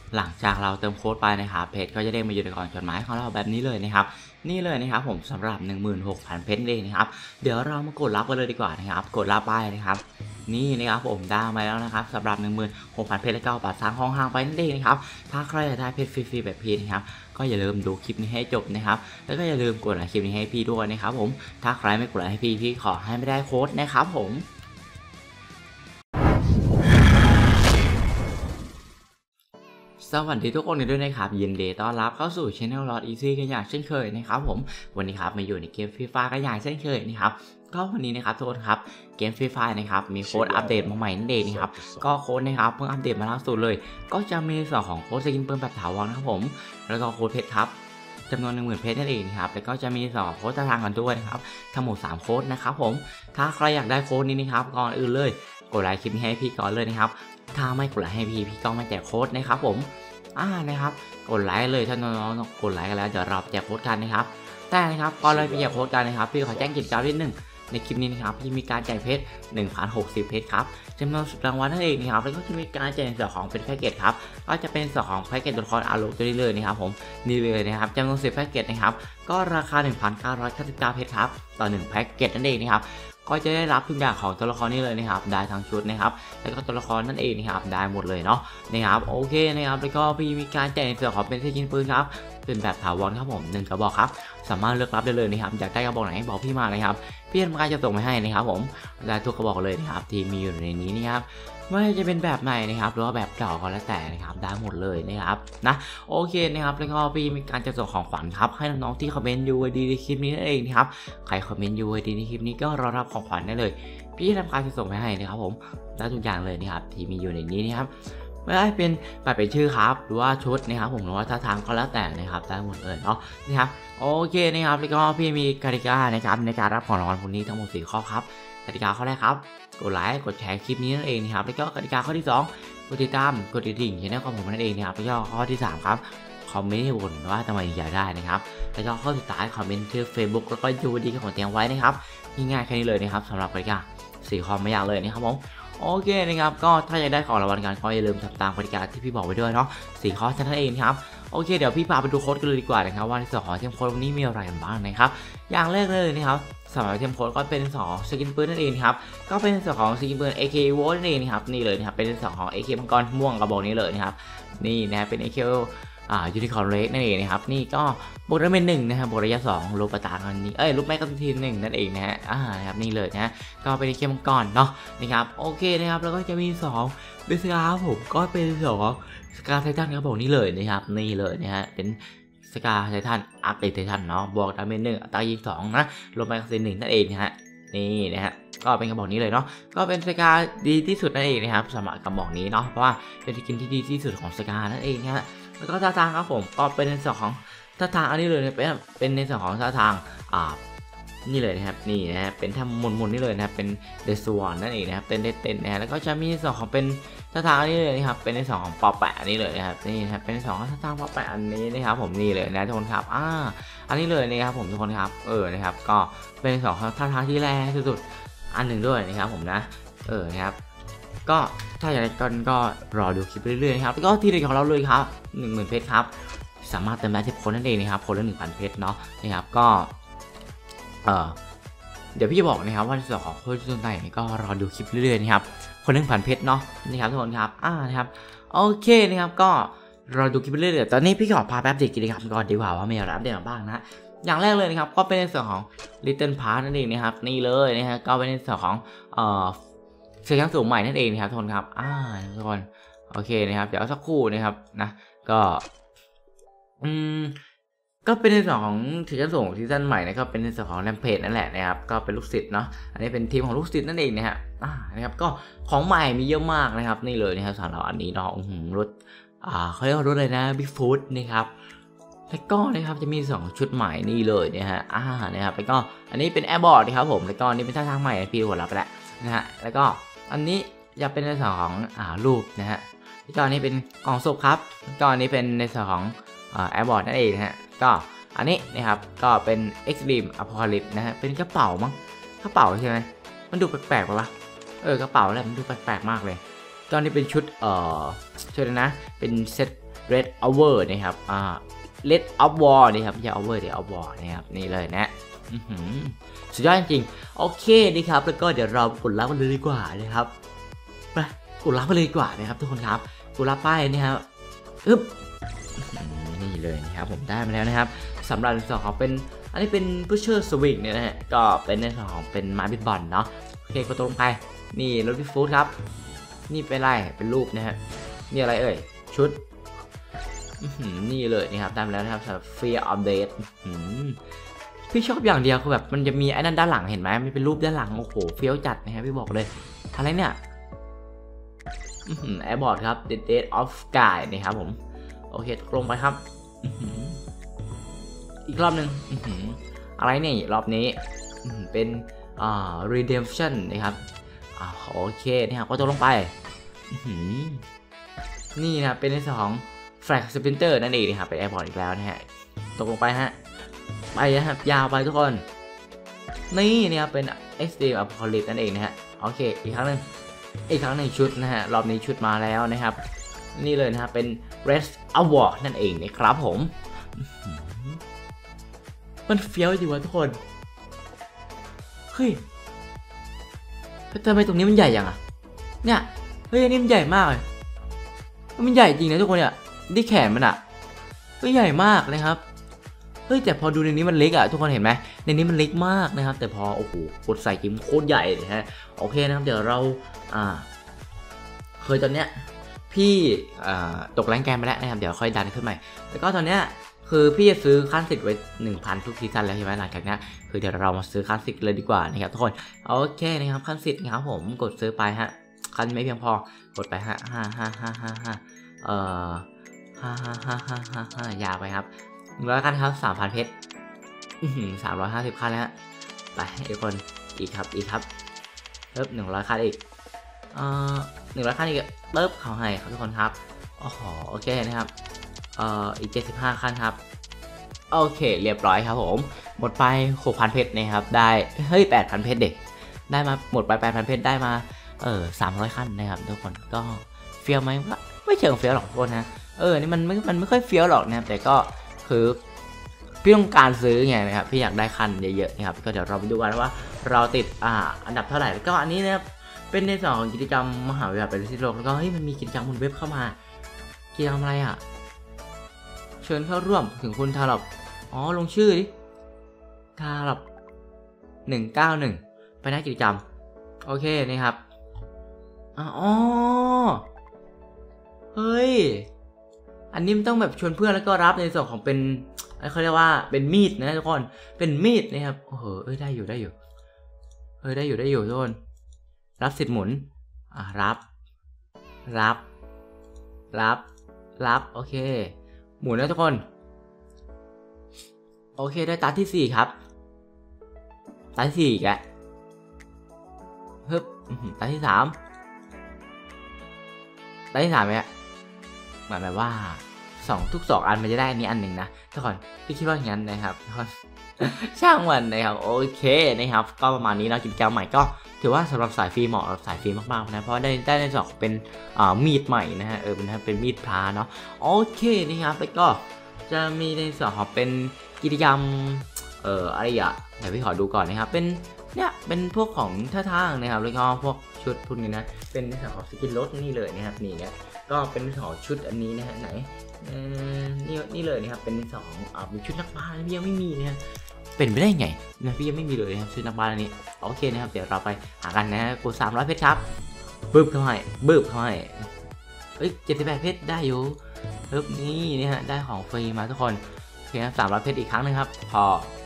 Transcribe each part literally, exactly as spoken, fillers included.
หลังจากเราเติมโค้ดไปนะครับเพชรก็จะเด้งมาอยู่ในกล่องจดหมายของเราแบบนี้เลยนะครับนี่เลยนะครับผมสำหรับ หนึ่งหมื่นหกพัน เพชรเองนะครับเดี๋ยวเรามากดรับกันเลยดีกว่านะครับกดรับไปนะครับนี่นะครับผมได้มาแล้วนะครับสำหรับ หนึ่งหมื่นหกพัน เพชรและก็บัตรสร้างห้องห่างไปนั่นเองนะครับถ้าใครอยากได้เพชรฟรีๆแบบพี่นะครับก็อย่าลืมดูคลิปนี้ให้จบนะครับแล้วก็อย่าลืมกดไลค์คลิปนี้ให้พี่ด้วยนะครับผมถ้าใครไม่กดไลค์ให้พี่พี่ขอให้ไม่ได้โค้ดนะครับผมสวัสดีทุกคนกันด้วยนะครับยินดีต้อนรับเข้าสู่ Channel Lord Easy กันอย่างเช่นเคยนะครับผมวันนี้ครับมาอยู่ในเกมฟรีไฟกันอย่างเช่นเคยนะครับก็วันนี้นะครับทุกคนครับเกมฟรีไฟนะครับมีโค้ดอัปเดตมาใหม่นั่นเองนะครับก็โค้ดนะครับเพิ่งอัปเดตมาล่าสุดเลยก็จะมีส่วนของโค้ดสกินปืนแบบถาวรนะครับผมแล้วก็โค้ดเพชรครับจำนวน หนึ่งหมื่น เพชรนั่นเองนะครับแล้วก็จะมีส่วนของโค้ดตารางกันด้วยนะครับทั้งหมดสามโค้ดนะครับผมถ้าใครอยากได้โค้ดนี้นะครับก่อนอื่นเลยกดไลค์คลิปนี้ให้พี่ก่อนเลยนะครับถ้าไม่กดไลค์ให้พี่พี่ก็ไม่แจกโค้ดนะครับผมอ่านะครับกดไลค์เลยถ้าน้องๆกดไลค์กันแล้วเดี๋ยวเราแจกโค้ดกันนะครับแต่นะครับก่อนเราไปแจกโค้ดกันนะครับพี่ขอแจ้งกิจกรรมนิดนึงในคลิปนี้นะครับพี่มีการแจกเพชร หนึ่งพันหกสิบ เพชรครับจำนวนสุดรางวัลนั่นเองนะครับแล้วก็จะมีการแจกส่วนของเป็นแพ็กเกจครับก็จะเป็นส่วนของแพ็กเกจตัวละครอารุตัวนี้เลยนะครับผมนี่เลยนะครับจำนวนสิบแพ็กเกจนะครับก็ราคา หนึ่งพันเก้าร้อยเก้าสิบเก้า เพชรครับต่อหนึ่งแพ็กเกจนั่นเองนะครับก็จะได้รับทุกอย่างของตัวละครนี้เลยนะครับได้ทั้งชุดนะครับแล้วก็ตัวละครนั่นเองนะครับได้หมดเลยเนาะนะครับโอเคนะครับแล้วก็พี่มีการแจกส่วนของเป็นสกินปืนครับเป็นแบบถาวรครับผมหนึ่งกระบอกครับสามารถเลือกรับได้เลยนะครับอยากได้กระบอกไหนบอกพี่มาเลยครับพี่ทำการจะส่งไปให้นะครับผมได้ทุกกระบอกเลยนะครับที่มีอยู่ในนี้นะครับไม่ว่าจะเป็นแบบไหนนะครับหรือว่าแบบเก่าก็แล้วแต่นะครับได้หมดเลยนะครับนะโอเคนะครับแล้วก็พี่มีการจะส่งของขวัญครับให้น้องๆที่คอมเมนต์ ยู ไอ ดี ในคลิปนี้นั่นเองนะครับใครคอมเมนต์ ยู ไอ ดี ในคลิปนี้ก็รอรับของขวัญได้เลยพี่ทำการจะส่งไปให้นะครับผมได้ทุกอย่างเลยนะครับที่มีอยู่ในนี้นะครับไม่ได้เป็นแบบเป็นชื่อครับหรือว่าชุดนะครับผมหรือว่าท่าทางก็แล้วแต่นะครับได้หมดเลยเนาะนะครับโอเคนะครับแล้วก็พี่มีกติกานะครับในการรับของรางวัลพวกนี้ทั้งหมดสี่ข้อครับกติกาข้อแรกครับกดไลค์กดแชร์คลิปนี้นั่นเองนะครับแล้วก็กติกาข้อที่สองกดติดตามกดกระดิ่งช่องของผมนั่นเองนะครับแล้วก็ข้อที่สามครับคอมเมนต์ให้บ่นว่าทำไมอยากได้นะครับแล้วก็ข้อสุดท้ายคอมเมนต์ชื่อ Facebook แล้วก็ ยู ดี ของเตรียมไว้นะครับง่ายๆแค่นี้เลยนะครับสำหรับกติกาสี่ข้อไม่ยากเลยนะครับผมโอเคนะครับก็ถ้าอยากได้ของรางวัลกันก็อย่าลืมทำตามกติกาที่พี่บอกไว้ด้วยเนาะสี่ข้อนั่นเองครับโอเคเดี๋ยวพี่พาไปดูโค้ดกันเลยดีกว่านะครับว่าในส่วนของเทมโค้ดวันนี้มีอะไรกันบ้างนะครับอย่างแรกเลยนะครับสำหรับเทมโค้ดก็เป็นสองสกินปืนนั่นเองครับก็เป็นส่วนของสกินปืน เอ เค โวนั่นเองครับนี่เลยนะครับเป็นส่วนของ เอ เค มังกรม่วงกระบอกนี้เลยนะครับนี่นะเป็น เอ เค อ่ายูนิคอร์นเรกนั่นเองนะครับนี่ก็บวกระยะหนึ่งนะครับบวกระยะสองลบประตานนี้เอ้ยลบแม็กซ์ทีหนึ่งนั่นเองนะฮะอ่านะครับนี่เลยนะก็เป็นเข้มก่อนเนาะนะครับโอเคนะครับแล้วก็จะมีสองเป็นสกาผมก็เป็นสองสกาไททันครับผมนี่เลยนะครับนี่เลยนะฮะเป็นสกาไททันอัพเดตไททันเนาะบวกดาเมจหนึ่งอัตรายิงสองนะลบแม็กซ์หนึ่งนั่นเองนะฮะนี่นะฮะก็เป็นกระบอกนี้เลยเนาะก็เป็นสกาดีที่สุดนั่นเองนะครับสำหรับกระบอกนี้เนาะเพราะว่าเป็นสกินที่ดีที่สุดของสกานั่นเองนะฮะแล้วก็ท่าทางครับผมก็เป็นในส่วนของท่าทางอันนี้เลยเป็นเป็นในส่วนของท่าทางอ่านี่เลยนะครับนี่นะฮะเป็นทำมุนๆนี่เลยนะครับเป็นเดสวอนนั่นเองนะครับเต้นเต้นนะฮะแล้วก็จะมีส่วนของเป็นท่าทางอันนี้เลยนะครับเป็นในส่วนของปอแปะอันนี้เลยนะครับนี่นะครับเป็นในส่วนของท่าทางปอแปะอันนี้นะครับผมนี่เลยนะทุกคนครับอ่าอันนี้เลยนะครับผมทุกคนครับเออนะครับก็เป็นในส่วนของท่าทางที่แรงสุดๆอันหนึ่งด้วยนะครับผมนะเออนะครับก็ถ้าอยากได้กันก็รอดูคลิปเรื่อยๆนะครับแล้วก็ที่เด็ดของเราเลยครับ หนึ่งหมื่น เพชรครับสามารถเติมได้ที่คนนั่นเองนะครับคนละ หนึ่งพัน เพชรเนาะนะครับก็เออเดี๋ยวพี่จะบอกนะครับว่าในส่วนของโค้ดส่วนไหนก็รอดูคลิปเรื่อยๆนะครับคน หนึ่งพัน เพชรเนาะนะครับทุกคนครับอ่านะครับโอเคนะครับก็รอดูคลิปเรื่อยๆตอนนี้พี่ขอพาแป๊บเด็กกิจกรรมก่อนดีกว่าว่ามีอะไรอัปเดตบ้างนะอย่างแรกเลยนะครับก็เป็นในส่วนของ Little Park นั่นเองนะครับนี่เลยนะฮะก็เป็นในส่วนของเอ่อเสียงสูงใหม่นั่นเองนะครับทุกคนครับอ่าทุกคนโอเคนะครับเดี๋ยวสักครู่นะครับนะก็อืมก็เป็นในส่วนของซีซั่นส่งซีซั่นใหม่นะครับเป็นในส่วนของแรมเพจนั่นแหละนะครับก็เป็นลูกศิษย์เนาะอันนี้เป็นทีมของลูกศิษย์นั่นเองนะฮะอ่านะครับก็ของใหม่มีเยอะมากนะครับนี่เลยนะครับสำหรับอันนี้เนาะรถอ่าเขาเรียกว่ารถอะไรนะบิ๊กฟูดนะครับแล้วก็นะครับจะมีสองชุดใหม่นี่เลยนะฮะอ่านะครับแล้วก็อันนี้เป็นแอร์บอร์ดนะครับผมแล้วก็นี่เป็นท่าทางใหม่พี่หัวเราไปแล้วนะฮะแล้วก็อันนี้จะเป็นในส่วนของอ่ารูปนะฮะแล้วก็อันนี้เป็นกล่องศพครับแล้วก็อันนี้เป็นในส่วนของแอร์บอร์ดนั่นเองนะฮะก็อันนี้นะครับก็เป็น Extreme Apocalypse นะฮะเป็นกระเป๋ามั้งกระเป๋าใช่ไหมมันดูแปลกๆป่ะวะเออกระเป๋าแหละมันดูแปลกๆมากเลยตอนนี้เป็นชุดเอ่อชุดนะเป็นเซต Red Hour นะครับอ่า Red of War นะครับอย่า Hour เดี๋ยว of War นะครับนี่เลยนะสุดยอดจริงๆโอเคดีครับแล้วก็เดี๋ยวเรากดรับกันเลยดีกว่านะครับไปกดรับกันเลยดีกว่านะครับทุกคนครับกดรับป้ายนะครับอึ๊บนี่เลยนะครับผมได้มาแล้วนะครับสำหรับในส่วนของเป็นอันนี้เป็น Pusher Swing เนี่ยนะฮะก็เป็นในส่วนของเป็นไม้เบสบอลเนาะโอเคกดตรงไปนี่รถพิฟูดครับนี่เป็นอะไรเป็นรูปนะฮะนี่อะไรเอ่ยชุดนี่เลยนะครับได้มาแล้วนะครับสำหรับ Fear of Death พี่ชอบอย่างเดียวคือแบบมันจะมีไอ้นั่นด้านหลังเห็นไหมมันเป็นรูปด้านหลังโอ้โหเฟี้ยวจัดนะครับพี่บอกเลยอะไรเนี่ยแอร์บอร์ดครับ The Dead of Sky นะครับผมโอเคลงไปครับอีกรอบหนึ่งอะไรเนี่ยรอบนี้เป็นอ่า Redemption นะครับอ่าโอเคนะครับก็ตกลงไปนี่นะเป็นในส่วนของ Flag Splinter นั่นเองนะครับเป็นแอร์บอร์ดอีกแล้วนะฮะตกลงไปฮะไปนะครับยาวไปทุกคนนี่เนี่ยเป็น Extreme Apocalypse นั่นเองนะฮะโอเคอีกครั้งหนึ่งอีกครั้งหนึ่งชุดนะฮะรอบนี้ชุดมาแล้วนะครับนี่เลยนะครับเป็น Red Award นั่นเองนะครับผมมันเฟี้ยวจริงวะทุกคนเฮ้ยทำไมตรงนี้มันใหญ่ยังอ่ะเนี่ยเฮ้ยอันนี้มันใหญ่มากเลยมันใหญ่จริงนะทุกคนเนี่ยที่แขนมันอ่ะก็ใหญ่มากนะครับเฮ้ยแต่พอดูในนี้มันเล็กอะทุกคนเห็นไหมในนี้มันเล็กมากนะครับแต่พอโอ้โหกดใส่กิมโคตรใหญ่เลยฮะโอเคนะครับเดี๋ยวเราอ่าเคยตอนเนี้ยพี่อ่าตกแรงแกนไปแล้วนะครับเดี๋ยวค่อยดันขึ้นใหม่แล้วก็ตอนเนี้ยคือพี่จะซื้อขั้นสิทธิ์ไว้ หนึ่งพัน ทุกซีซั่นแล้วใช่ไหมหลังจากนี้คือเดี๋ยวเรามาซื้อขั้นสิทธิ์เลยดีกว่านะครับทุกคนโอเคนะครับขั้นสิทธิ์นะครับผมกดซื้อไปฮะขั้นไม่เพียงพอกดไปฮะห้าห้าห้าห้าห้าเอ่อห้าห้าห้าห้าห้าห้ายาวไปครับร้อยขั้นครับสามพันเพชรสามร้อยห้าสิบขั้นแล้วไปอีกคนอีกครับอีกครับเริ่มหนึ่งร้อยขั้นอีกเอ่อหนึ่งร้อยขั้นอีกเริ่มเขาให้ครับทุกคนครับโอ้โหโอเคนะครับเอ่ออีกเจ็ดสิบห้าขั้นครับโอเคเรียบร้อยครับผมหมดไปหกพันเพชรนะครับได้เฮ้ยแปดพันเพชรเด็กได้มาหมดไปแปดพันเพชรได้มาเออสามร้อยขั้นนะครับทุกคนก็เฟี้ยวไหมว่าไม่เชิงเฟี้ยวหรอกทุกคนนะเออนี่มันไม่มันไม่ค่อยเฟี้ยวหรอกนะครับแต่ก็คือพี่ต้องการซื้อไงนะครับพี่อยากได้คันเยอะๆนะครับก็เดี๋ยวเราไปดูกันว่าเราติดอ่าอันดับเท่าไหร่แล้วก็อันนี้นะครับเป็นในส่วนของกิจกรรมมหาวิทยาลัยปริศโลกแล้วก็เฮ้ยมันมีกิจกรรมบนเว็บเข้ามากิจกรรมอะไรอ่ะเชิญเข้าร่วมถึงคุณทาร์ลอ๋อลงชื่อดิทาร์ลหนึ่งเก้าหนึ่งไปหน้ากิจกรรมโอเคนะครับอ๋อเฮ้ยอันนี้มันต้องแบบชวนเพื่อนแล้วก็รับในส่วนของเป็นเขาเรียกว่าเป็นมีดนะทุกคนเป็นมีดนะครับโอ้โหเอ้ยได้อยู่ได้อยู่เอ้ยได้อยู่ได้อยู่ทุกคนรับสิทธิ์หมุนอ่ะรับรับรับรับโอเคหมุนนะทุกคนโอเคได้ตาที่สี่ครับตาที่สี่แกฮึบตาที่สามตาที่สามเนี่ยหมายแบบว่าสองทุกสองอันมันจะได้อันนี้อันหนึ่งนะทุกคนพี่คิดว่าอย่างนั้นนะครับทุกคนช่างมันนะครับโอเคนะครับก็ประมาณนี้นะกิจกรรมใหม่ก็ถือว่าสำหรับสายฟรีเหมาะกับสายฟรีมากๆนะเพราะได้ได้ในสองเป็นอ่ามีดใหม่นะฮะเออเป็นเป็นมีดพลาเนาะโอเคนะครับแล้วก็จะมีในส่วนของเป็นกิจกรรมเอ่ออะไรอ่ะเดี๋ยวพี่ขอดูก่อนนะครับเป็นเนี่ยเป็นพวกของท่าทางนะครับแล้วก็พวกชุดพวกนี้นะเป็นในส่วนของสกินรถนี่เลยนะครับนี่เนี่ยก็เป็นในส่วนของชุดอันนี้นะฮะไหนนี่นี่เลยนะครับเป็นในส่วนของอ่ามีชุดนักบาสพี่ยังไม่มีนะเป็นไปได้ไงนะพี่ยังไม่มีเลยนะครับชุดนักบาสอันนี้โอเคนะครับเดี๋ยวเราไปหากันนะกูสามร้อยเพชรครับบึ้บเข้าให้บึ้บเข้าให้เฮ้ยเจ็ดสิบแปดเพชรได้อยู่ปึ๊บนี่นี่ฮะได้ของฟรีมาทุกคนโอเคครับสามร้อยเพชรอีกครั้งนึงครับพอ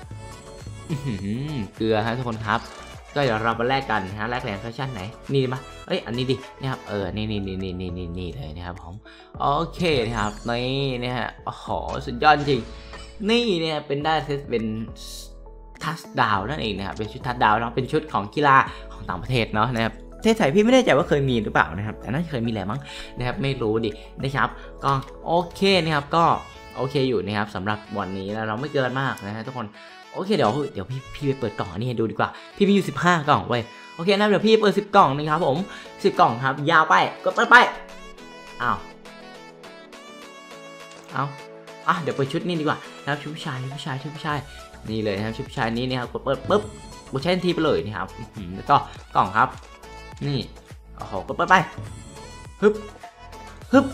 เกลือฮะทุกคนครับก็เดี๋ยวเรามาแลกกันนะฮะแลกแหลมแฟชั่นไหนนี่มาเอ้ยอันนี้ดินะครับเออนี่นี่นี่นี่นี่นี่นี่เลยนะครับผมโอเคนะครับนี่นะฮะโอ้โหสุดยอดจริงนี่เนี่ยเป็นได้เซตเป็นทัชดาวนั่นเองนะครับเป็นชุดทัชดาวเนาะเป็นชุดของกีฬาของต่างประเทศเนาะนะครับประเทศไทยพี่ไม่แน่ใจว่าเคยมีหรือเปล่านะครับแต่น่าจะเคยมีแหละมั้งนะครับไม่รู้ดินะครับก็โอเคนะครับก็โอเคอยู่นะครับสำหรับวันนี้แล้วเราไม่เกินมากนะฮะทุกคนโอเคเดี๋ยวเดี๋ยวพี่พี่ไปเปิดกล่องนี่ให้ดูดีกว่าพี่มีอยู่สิบห้ากล่องเว้ยโอเคนะเดี๋ยวพี่เปิดสิบกล่องนะครับผมสิบกล่องครับยาวไปก็เปิดไปอ้าวเอาอ่ะเดี๋ยวเปิดชุดนี้ดีกว่านะครับชุดผู้ชายชุดผู้ชายชุดผู้ชายนี่เลยนะครับชุดผู้ชายนี้นะครับกดเปิดปุ๊บกดใช้ทันทีไปเลยนี่ครับแล้วก็กล่องครับนี่โอ้โหกดเปิดไปฮึบฮึบ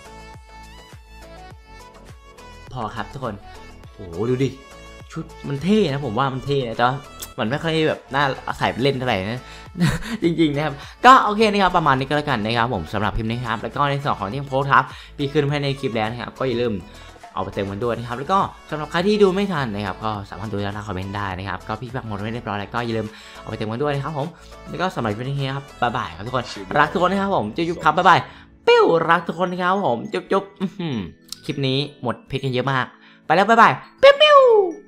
พอครับทุกคนโอ้โหดูดิชุดมันเท่นะผมว่ามันเท่นะแต่มันไม่ค่อยแบบน่าใส่เล่นเท่าไหร่นะ จริงๆนะครับก็โอเคนะครับประมาณนี้ก็แล้วกันนะครับผมสำหรับคลิปนี้ครับแล้วก็ในส่วนของที่โพสต์ครับพี่ขึ้นให้ในคลิปแล้วนะครับก็อย่าลืมเอาไปเต็มกันด้วยนะครับแล้วก็สำหรับใครที่ดูไม่ทันนะครับก็สามารถดูแล้วคอมเมนต์ได้นะครับก็พี่ปักหมดไว้เรียบร้อยแล้วก็อย่าลืมเอาไปเต็มกันด้วยนะครับผมแล้วก็สำหรับคลิปนี้ครับบ๊ายบายครับทุกคนรักทุกคนนะครับผมจุ๊บๆครับบ๊ายบายปิ้วรักทุกคนนะครับผมจุ๊บๆคลิปนี้หมดเพชรกันเยอะมากไปแล้วบ๊ายบายปิ้ว